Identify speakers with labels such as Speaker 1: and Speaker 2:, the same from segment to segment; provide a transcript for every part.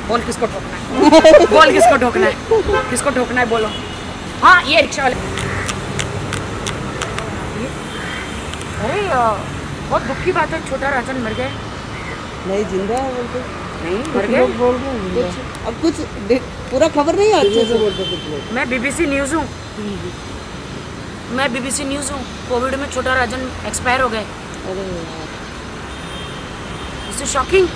Speaker 1: बोल किसको ठोकना है? बोल किसको ठोकना है? किसको ठोकना है बोलो। हाँ ये रिक्शा वाले। अरे बहुत दुख की बात है, छोटा राजन मर गए।
Speaker 2: नहीं जिंदा है बोलते।
Speaker 1: नहीं मर गए
Speaker 2: बोल रहे हैं। अब कुछ पूरा खबर नहीं है अच्छे से बोलते कुछ लोग।
Speaker 1: मैं बीबीसी न्यूज़ हूँ। मैं बीबीसी न्यूज़ हूँ। कोविड में छोटा राजन एक्सपायर हो गए।
Speaker 2: अरे
Speaker 1: इससे शॉकिंग,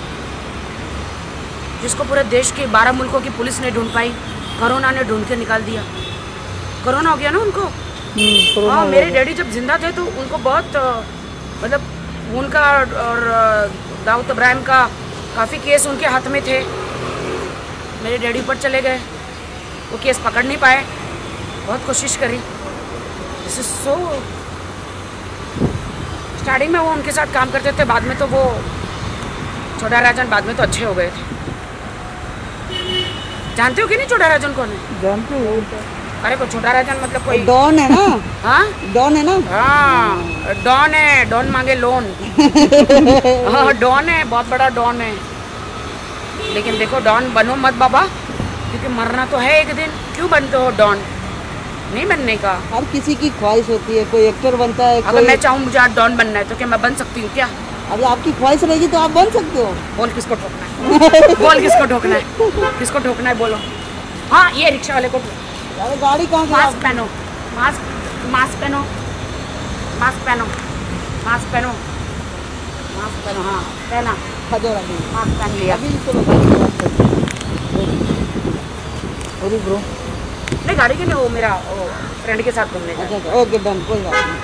Speaker 1: जिसको पूरे देश के 12 मुल्कों की पुलिस नहीं ढूंढ पाई, कोरोना ने ढूंढ के निकाल दिया। कोरोना हो गया ना उनको। हाँ मेरे डैडी जब जिंदा थे तो उनको बहुत मतलब उनका और दाऊद इब्राहिम का काफ़ी केस उनके हाथ में थे। मेरे डैडी ऊपर चले गए, वो केस पकड़ नहीं पाए, बहुत कोशिश करी। This is so. स्टार्टिंग में वो उनके साथ काम करते थे, बाद में तो वो छोटा राजन बाद में तो अच्छे हो गए थे। जानते हो कि नहीं छोटा राजन कौन है?
Speaker 2: जानते हो?
Speaker 1: अरे को छोटा राजन मतलब कोई
Speaker 2: डॉन है ना?
Speaker 1: हाँ
Speaker 2: डॉन है ना?
Speaker 1: हाँ डॉन है, डॉन मांगे लोन। हाँ डॉन है, बहुत बड़ा डॉन है। लेकिन देखो डॉन बनो मत बाबा, क्योंकि मरना तो है एक दिन। क्यों बनते हो डॉन? नहीं बनने का।
Speaker 2: हर किसी की ख्वाहिश होती है, कोई एक्टर बनता है।
Speaker 1: अगर मैं चाहूँ मुझे आज डॉन बनना है तो क्या मैं बन सकती हूँ क्या?
Speaker 2: अभी आपकी ख्वाहिश रहेगी तो आप बन सकते हो।
Speaker 1: बोल किसको ठोकना है? बोल किसको ठोकना है? किसको ठोकना है बोलो। हाँ ये रिक्शा वाले को।
Speaker 2: अरे गाड़ी कहाँ से?
Speaker 1: मास्क पहनो, मास्क पहनो, मास्क पहनो, मास्क पहनो, मास्क पहनो। हाँ पहना, मास्क पहन लिया।
Speaker 2: अभी ब्रो
Speaker 1: नहीं गाड़ी के लिए, वो मेरा फ्रेंड के साथ घूमने जाना।
Speaker 2: अच्छा ओके डन, कोई बात नहीं।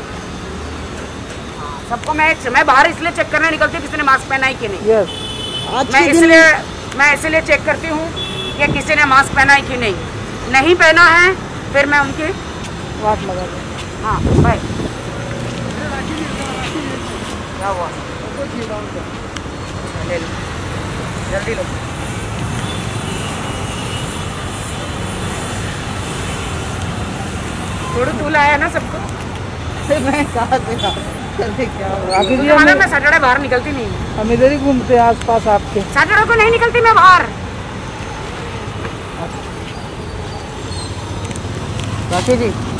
Speaker 1: सबको मैं बाहर इसलिए चेक करने निकलती हूँ किसी ने मास्क पहना है कि नहीं।
Speaker 2: यस
Speaker 1: मैं इसलिए चेक करती हूँ कि किसी ने मास्क पहना है कि नहीं पहना है, फिर मैं उनकी
Speaker 2: वाट लगा दूँ।
Speaker 1: हाँ बाय। क्या हुआ? ले लो जल्दी लो। थोड़ा तूल आया ना सबको।
Speaker 2: मैं कहाँ से जल्दी क्या हुआ?
Speaker 1: मैं सैटरडे बाहर निकलती नहीं।
Speaker 2: हम इधर ही घूमते हैं आसपास आपके।
Speaker 1: सैटरडे को नहीं निकलती मैं बाहर।
Speaker 2: राकेश जी